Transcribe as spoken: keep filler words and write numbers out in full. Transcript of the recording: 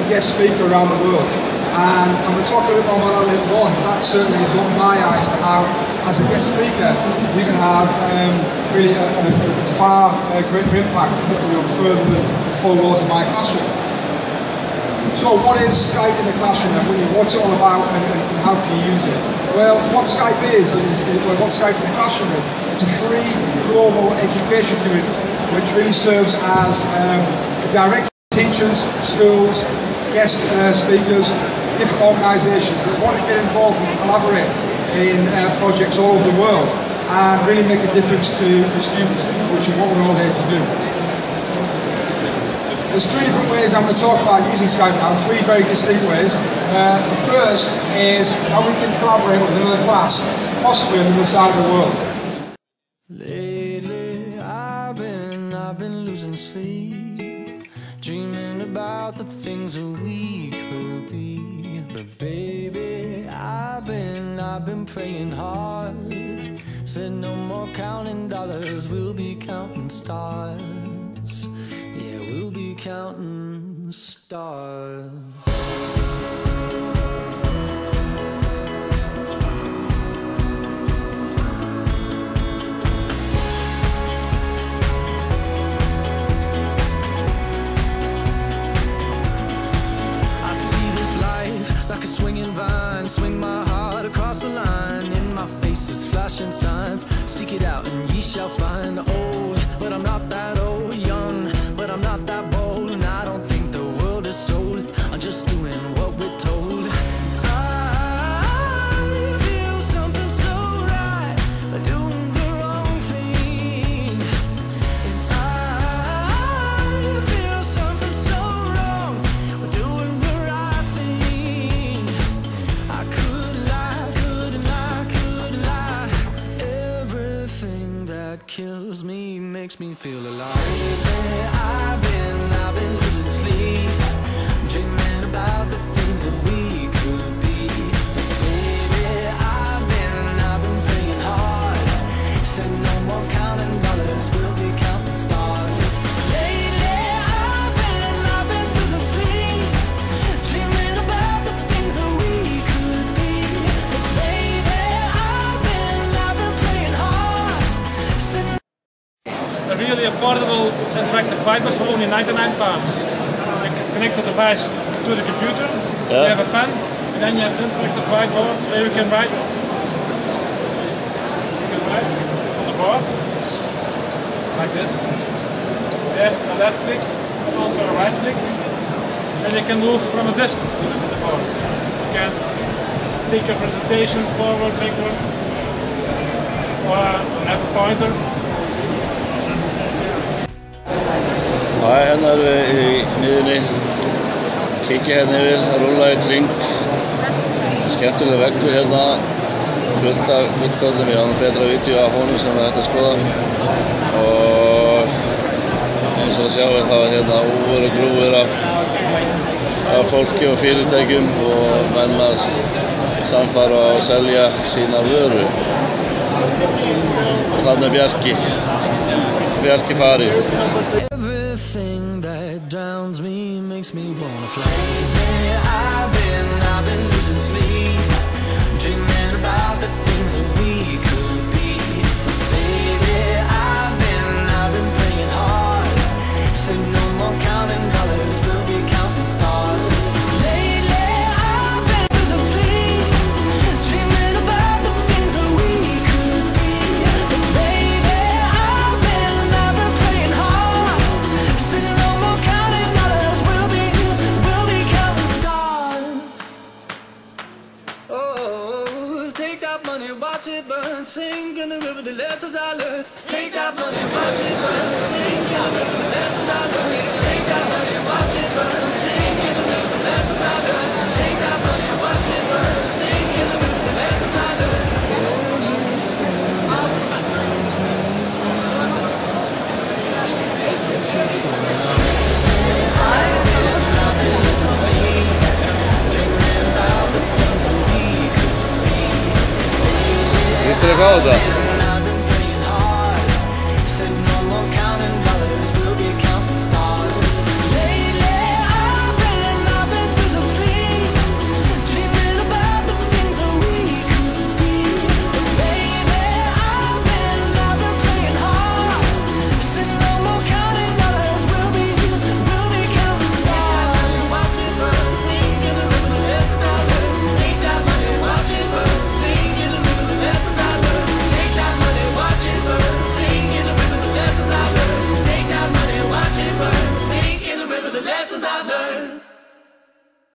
guest speaker around the world. And I'm going to talk a little bit more about that later on, but that certainly has opened my eyes to how, as a guest speaker, you can have um, really a, a, a far uh, greater impact for, you know, further than the four walls of my classroom. So what is Skype in the classroom, and what's it all about, and, and, and how can you use it? Well, what Skype is, is, is well, what Skype in the classroom is, it's a free global education community, which really serves as um, a direct teachers, schools, guest uh, speakers, different organisations that want to get involved and collaborate in uh, projects all over the world and really make a difference to, to students, which is what we're all here to do. There's three different ways I'm going to talk about using Skype now, three very distinct ways. Uh, the first is how we can collaborate with another class, possibly on the other side of the world. Lately, I've been, I've been losing sleep, dreaming about the things that we could be. But baby, I've been, I've been praying hard. Said no more counting dollars, we'll be counting stars. Yeah, we'll be counting stars. I see this life like a swinging vine, swing my heart across the line. In my face is flashing signs, seek it out and ye shall find. Old, but I'm not that old, young, but I'm not that bold, and I don't think the world is sold. I'm just doing what we're told. I feel something so right, doing the wrong thing. And I feel something so wrong, doing the right thing. I could lie, could lie, could lie. Everything that kills me makes me feel alive. I've been, I've been losing sleep, dreaming about the things that we could be. But baby, I've been, I've been praying hard. Said no more counting dollars, we'll be counting stars. Lately, I've been, I've been losing sleep, dreaming about the things that we could be. But baby, I've been, I've been praying hard. Said A really affordable interactive whiteboard for only ninety-nine pounds. You can connect the device to the computer, yeah. You have a pen, and then you have an interactive whiteboard where you can write. You can write on the board, like this. You have a left click, but also a right click, and you can move from a distance to the board. You can take your presentation forward, backward, or have a pointer. Já, hérna erum við í miðjunni, kikið hérna yfir, að rúlla í kring. Skemmtileg veggur hérna, fullt af fullgóðum, ég hafa betra vídeo af honum sem við ættum að skoða. Og eins og sjáum þá er hérna úr og grúfur af, af fólki og fyrirtækjum og menn að samfara og selja sína vöru. Og þarna er Bjarki, Bjarki farið. everything that drowns me makes me wanna fly. I've been, I've been losing sleep, dreaming about the things that we could be. But baby, I've been, I've been praying hard. Said no more counting dollars, we'll be counting stars. Lately, I've been losing sleep, dreaming about the things that we could be. But baby, I've been, I've been praying hard. Said no more counting dollars, we'll be, we'll be counting stars. Oh, take that money, watch it burn, sink in the river, the lessons I learned. Take that money, watch it burn, sink in the river, the lessons I learned. Take that money, watch it burn, sink in the river, the lessons I learned. Take that money, watch it burn, sink in the river, the lessons I learned. Everything that kills me makes me feel alive. I've been losing sleep, dreaming about the things that we could be. Viste þér hvað á þetta?